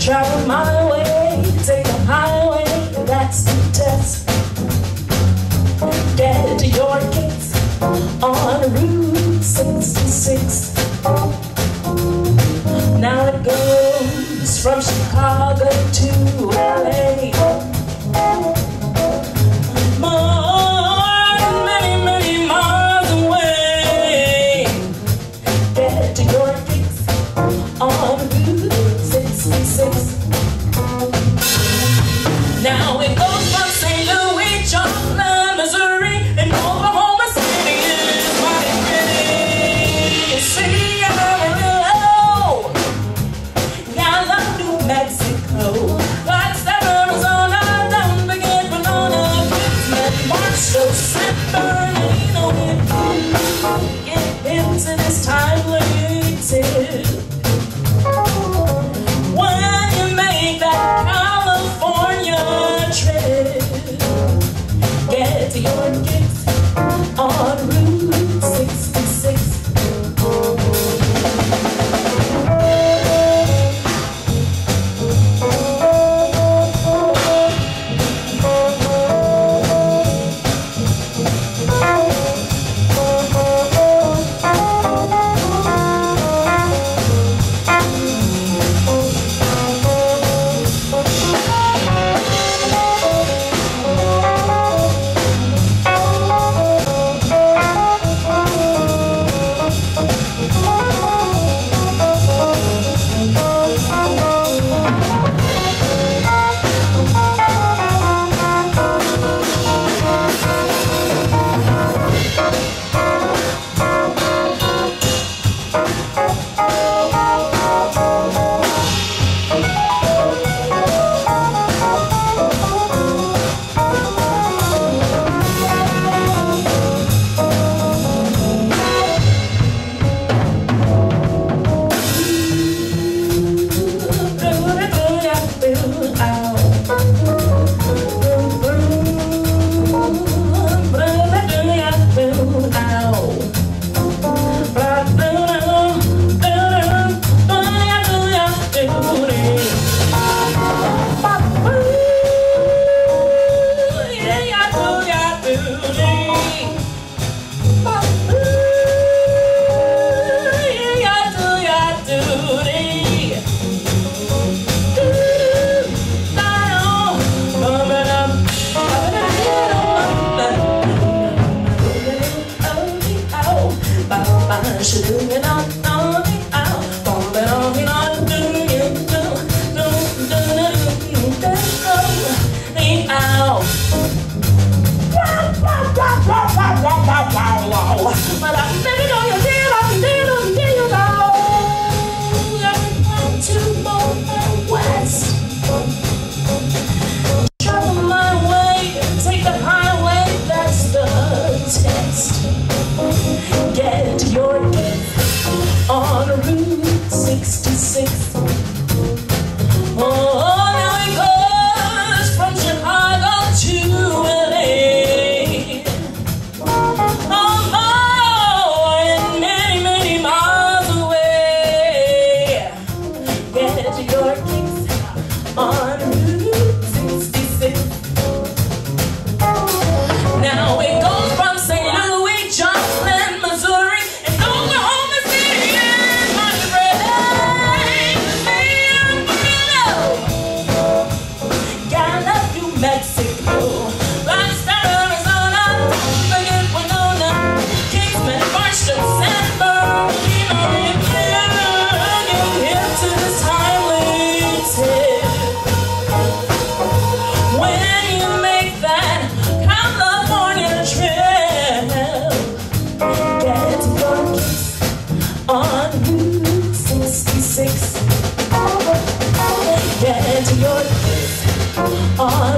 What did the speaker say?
Travel my way, take the highway, that's the test. Get to your gates on Route 66. Now it goes from Chicago to LA. More than many, many miles away. Get to your gates on Route 66. Now it goes from St. Louis, Joplin, Missouri, and Oklahoma City is mighty pretty. See, Amarillo, I love New Mexico. Flagstaff, Arizona, don't forget Winona, Gibson, Marshall, San Bernardino. Get into this time limited. When you make that California trip, get to your gigs on Route 66. But I never know you did, you know. I'm to more west. Travel my way, take the highway, that's the test. Get to your gift on Route 66. Oh, now it goes from Chicago to LA. Oh, and many, many miles away. Get to your gift on Route 66. Now it goes from St. Louis, Joplin, Missouri, and Oklahoma City and Lauderdale, New Mexico, Flagstaff, Arizona, don't forget Winona, Kingsman, Marshall, San Bernardino. Get into this highway tip. When you make that California trip, get to your kiss on Route 66. Get to your kiss on